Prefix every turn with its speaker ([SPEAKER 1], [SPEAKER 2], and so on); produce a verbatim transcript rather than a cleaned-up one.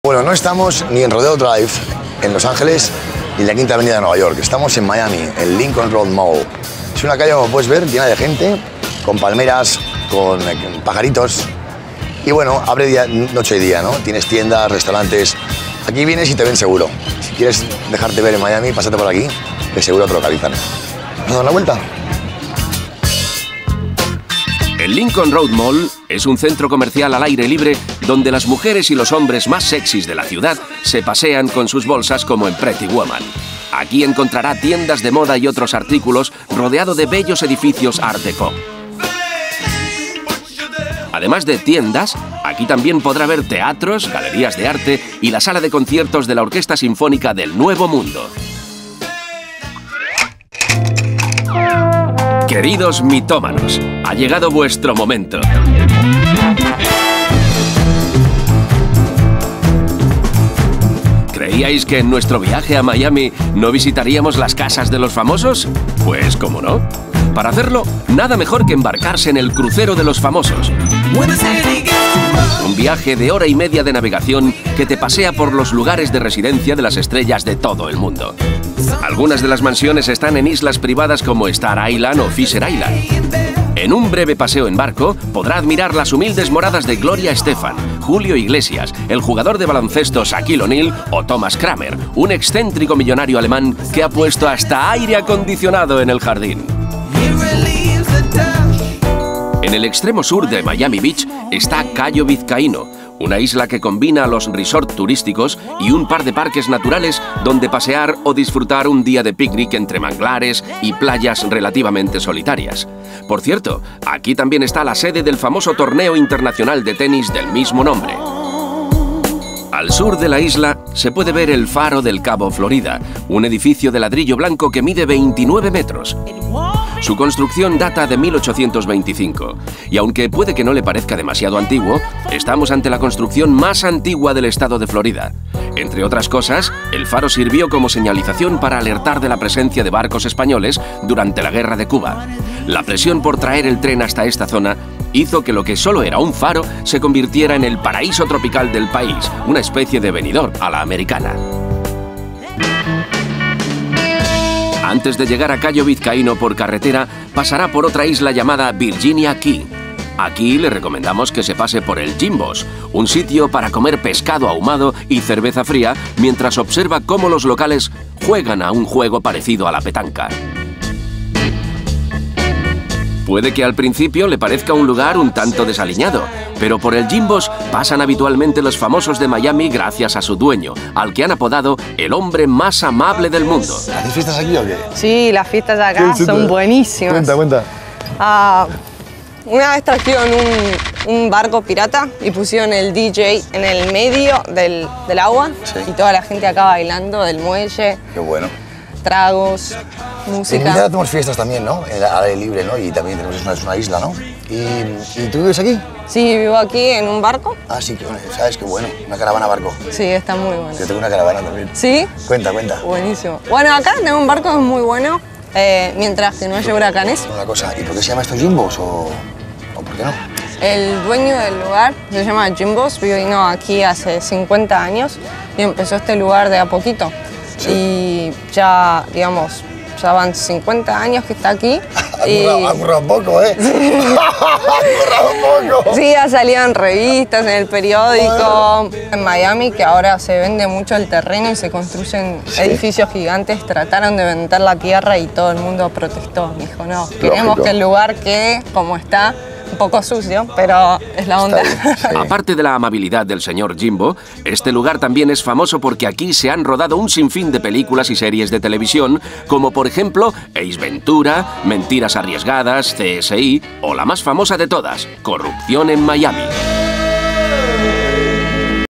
[SPEAKER 1] Bueno, no estamos ni en Rodeo Drive, en Los Ángeles, ni en la Quinta Avenida de Nueva York. Estamos en Miami, en Lincoln Road Mall. Es una calle, como puedes ver, llena de gente, con palmeras, con pajaritos. Y bueno, abre día, noche y día, ¿no? Tienes tiendas, restaurantes. Aquí vienes y te ven seguro. Si quieres dejarte ver en Miami, pásate por aquí, que seguro te localizan. ¿Vamos a dar una vuelta?
[SPEAKER 2] El Lincoln Road Mall es un centro comercial al aire libre donde las mujeres y los hombres más sexys de la ciudad se pasean con sus bolsas como en Pretty Woman. Aquí encontrará tiendas de moda y otros artículos rodeado de bellos edificios Art Deco. Además de tiendas, aquí también podrá ver teatros, galerías de arte y la sala de conciertos de la Orquesta Sinfónica del Nuevo Mundo. Queridos mitómanos, ha llegado vuestro momento. ¿Creíais que en nuestro viaje a Miami no visitaríamos las casas de los famosos? Pues cómo no. Para hacerlo, nada mejor que embarcarse en el crucero de los famosos. Un viaje de hora y media de navegación que te pasea por los lugares de residencia de las estrellas de todo el mundo. Algunas de las mansiones están en islas privadas como Star Island o Fisher Island. En un breve paseo en barco, podrá admirar las humildes moradas de Gloria Estefan, Julio Iglesias, el jugador de baloncesto Shaquille O'Neal o Thomas Kramer, un excéntrico millonario alemán que ha puesto hasta aire acondicionado en el jardín. En el extremo sur de Miami Beach está Cayo Vizcaíno, una isla que combina los resorts turísticos y un par de parques naturales donde pasear o disfrutar un día de picnic entre manglares y playas relativamente solitarias. Por cierto, aquí también está la sede del famoso torneo internacional de tenis del mismo nombre. Al sur de la isla se puede ver el Faro del Cabo Florida, un edificio de ladrillo blanco que mide veintinueve metros. Su construcción data de mil ochocientos veinticinco, y aunque puede que no le parezca demasiado antiguo, estamos ante la construcción más antigua del estado de Florida. Entre otras cosas, el faro sirvió como señalización para alertar de la presencia de barcos españoles durante la Guerra de Cuba. La presión por traer el tren hasta esta zona hizo que lo que solo era un faro se convirtiera en el paraíso tropical del país, una especie de Benidorm a la americana. Antes de llegar a Cayo Vizcaíno por carretera, pasará por otra isla llamada Virginia Key. Aquí le recomendamos que se pase por el Jimbo's, un sitio para comer pescado ahumado y cerveza fría mientras observa cómo los locales juegan a un juego parecido a la petanca. Puede que al principio le parezca un lugar un tanto desaliñado, pero por el Jimbo's pasan habitualmente los famosos de Miami gracias a su dueño, al que han apodado el hombre más amable del mundo.
[SPEAKER 1] ¿Hacéis fiestas aquí o qué?
[SPEAKER 3] Sí, las fiestas de acá son buenísimas.
[SPEAKER 1] Cuenta, cuenta.
[SPEAKER 3] Uh, una vez trajeron un, un barco pirata y pusieron el D J en el medio del, del agua, sí, y toda la gente acá bailando del muelle.
[SPEAKER 1] Qué bueno.
[SPEAKER 3] Tragos, música.
[SPEAKER 1] En Ibiza tenemos fiestas también, ¿no? Al aire libre, ¿no? Y también tenemos una, una isla, ¿no? ¿Y, ¿Y tú vives aquí?
[SPEAKER 3] Sí, vivo aquí en un barco.
[SPEAKER 1] Ah, sí, que, ¿sabes? Qué bueno. Una caravana barco.
[SPEAKER 3] Sí, está muy bueno.
[SPEAKER 1] Yo tengo una caravana también.
[SPEAKER 3] ¿Sí?
[SPEAKER 1] Cuenta, cuenta.
[SPEAKER 3] Buenísimo. Bueno, acá tengo un barco que es muy bueno, eh, mientras que no haya huracanes.
[SPEAKER 1] Una cosa, ¿y por qué se llama esto Jimbo's o, o por qué no?
[SPEAKER 3] El dueño del lugar se llama Jimbo's, vino aquí hace cincuenta años y empezó este lugar de a poquito. Sí. Y ya, digamos, ya van cincuenta años que está aquí.
[SPEAKER 1] Ha currado poco, ¿eh? Ha currado poco.
[SPEAKER 3] Sí, ha salido en revistas, en el periódico. En Miami, que ahora se vende mucho el terreno y se construyen, sí, edificios gigantes, trataron de vender la tierra y todo el mundo protestó. Dijo, no, queremos Lógico. que el lugar quede como está. Un poco sucio, pero es la onda.
[SPEAKER 2] Sí. Aparte de la amabilidad del señor Jimbo, este lugar también es famoso porque aquí se han rodado un sinfín de películas y series de televisión, como por ejemplo Ace Ventura, Mentiras Arriesgadas, C S I o la más famosa de todas, Corrupción en Miami.